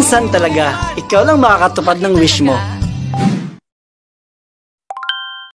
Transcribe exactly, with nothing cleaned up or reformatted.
minsan talaga, ikaw lang makakatupad ng wish mo.